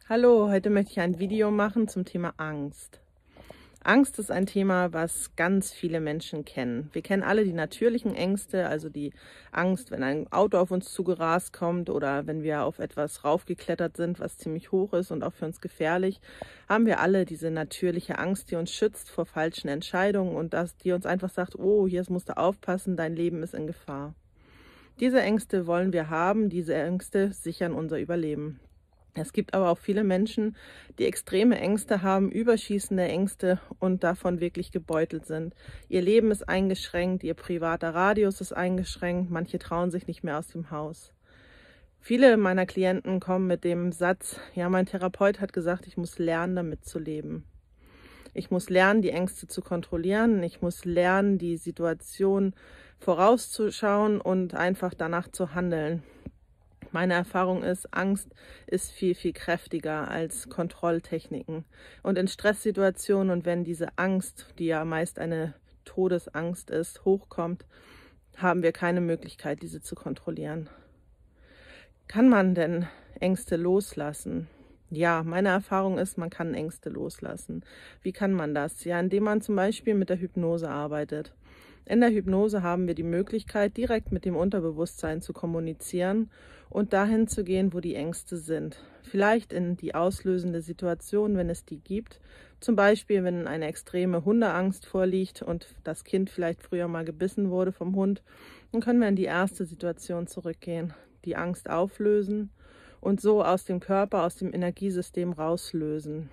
Hallo, heute möchte ich ein Video machen zum Thema Angst. Angst ist ein Thema, was ganz viele Menschen kennen. Wir kennen alle die natürlichen Ängste, also die Angst, wenn ein Auto auf uns zugerast kommt oder wenn wir auf etwas raufgeklettert sind, was ziemlich hoch ist und auch für uns gefährlich, haben wir alle diese natürliche Angst, die uns schützt vor falschen Entscheidungen und die uns einfach sagt, oh, hier musst du aufpassen, dein Leben ist in Gefahr. Diese Ängste wollen wir haben, diese Ängste sichern unser Überleben. Es gibt aber auch viele Menschen, die extreme Ängste haben, überschießende Ängste und davon wirklich gebeutelt sind. Ihr Leben ist eingeschränkt, ihr privater Radius ist eingeschränkt, manche trauen sich nicht mehr aus dem Haus. Viele meiner Klienten kommen mit dem Satz, ja, mein Therapeut hat gesagt, ich muss lernen, damit zu leben. Ich muss lernen, die Ängste zu kontrollieren. Ich muss lernen, die Situation vorauszuschauen und einfach danach zu handeln. Meine Erfahrung ist, Angst ist viel, viel kräftiger als Kontrolltechniken. Und in Stresssituationen und wenn diese Angst, die ja meist eine Todesangst ist, hochkommt, haben wir keine Möglichkeit, diese zu kontrollieren. Kann man denn Ängste loslassen? Ja, meine Erfahrung ist, man kann Ängste loslassen. Wie kann man das? Ja, indem man zum Beispiel mit der Hypnose arbeitet. In der Hypnose haben wir die Möglichkeit, direkt mit dem Unterbewusstsein zu kommunizieren und dahin zu gehen, wo die Ängste sind. Vielleicht in die auslösende Situation, wenn es die gibt. Zum Beispiel, wenn eine extreme Hundeangst vorliegt und das Kind vielleicht früher mal gebissen wurde vom Hund, dann können wir in die erste Situation zurückgehen, die Angst auflösen und so aus dem Körper, aus dem Energiesystem rauslösen.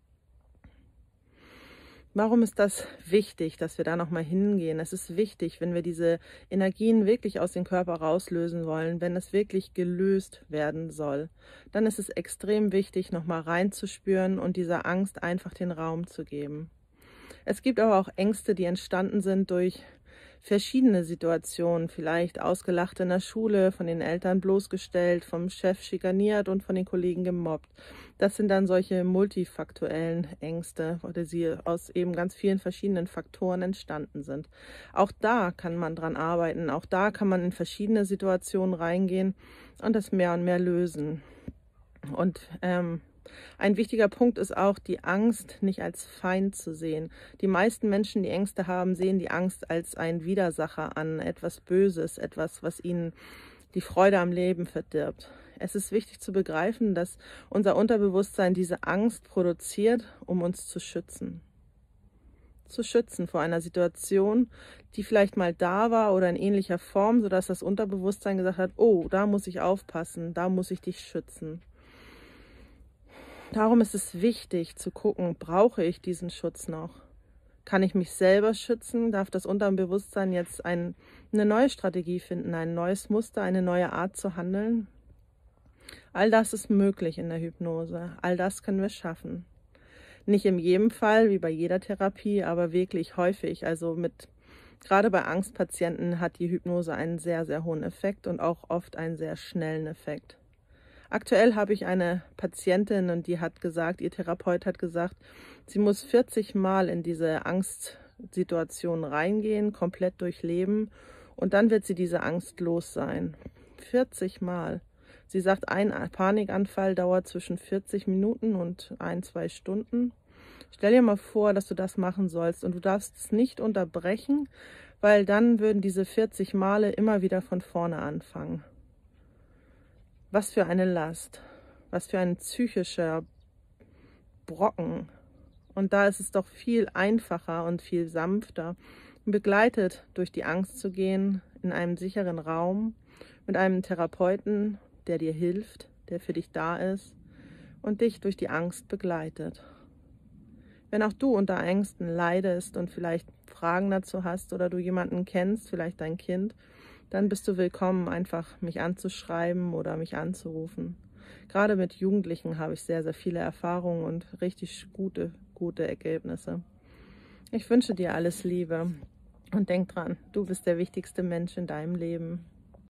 Warum ist das wichtig, dass wir da nochmal hingehen? Es ist wichtig, wenn wir diese Energien wirklich aus dem Körper rauslösen wollen, wenn es wirklich gelöst werden soll, dann ist es extrem wichtig, nochmal reinzuspüren und dieser Angst einfach den Raum zu geben. Es gibt aber auch Ängste, die entstanden sind durch verschiedene Situationen, vielleicht ausgelacht in der Schule, von den Eltern bloßgestellt, vom Chef schikaniert und von den Kollegen gemobbt. Das sind dann solche multifaktuellen Ängste, weil sie aus eben ganz vielen verschiedenen Faktoren entstanden sind. Auch da kann man dran arbeiten, auch da kann man in verschiedene Situationen reingehen und das mehr und mehr lösen. Und ein wichtiger Punkt ist auch, die Angst nicht als Feind zu sehen. Die meisten Menschen, die Ängste haben, sehen die Angst als einen Widersacher an, etwas Böses, etwas, was ihnen die Freude am Leben verdirbt. Es ist wichtig zu begreifen, dass unser Unterbewusstsein diese Angst produziert, um uns zu schützen. Zu schützen vor einer Situation, die vielleicht mal da war oder in ähnlicher Form, sodass das Unterbewusstsein gesagt hat, oh, da muss ich aufpassen, da muss ich dich schützen. Darum ist es wichtig zu gucken, brauche ich diesen Schutz noch? Kann ich mich selber schützen? Darf das Unterbewusstsein jetzt eine neue Strategie finden, ein neues Muster, eine neue Art zu handeln? All das ist möglich in der Hypnose. All das können wir schaffen. Nicht in jedem Fall, wie bei jeder Therapie, aber wirklich häufig. Also gerade bei Angstpatienten hat die Hypnose einen sehr, sehr hohen Effekt und auch oft einen sehr schnellen Effekt. Aktuell habe ich eine Patientin und die hat gesagt, ihr Therapeut hat gesagt, sie muss 40 Mal in diese Angstsituation reingehen, komplett durchleben und dann wird sie diese Angst los sein. 40 Mal. Sie sagt, ein Panikanfall dauert zwischen 40 Minuten und 1-2 Stunden. Stell dir mal vor, dass du das machen sollst und du darfst es nicht unterbrechen, weil dann würden diese 40 Male immer wieder von vorne anfangen. Was für eine Last, was für ein psychischer Brocken. Und da ist es doch viel einfacher und viel sanfter, begleitet durch die Angst zu gehen, in einem sicheren Raum, mit einem Therapeuten, der dir hilft, der für dich da ist und dich durch die Angst begleitet. Wenn auch du unter Ängsten leidest und vielleicht Fragen dazu hast oder du jemanden kennst, vielleicht dein Kind, dann bist du willkommen, einfach mich anzuschreiben oder mich anzurufen. Gerade mit Jugendlichen habe ich sehr, sehr viele Erfahrungen und richtig gute Ergebnisse. Ich wünsche dir alles Liebe und denk dran, du bist der wichtigste Mensch in deinem Leben.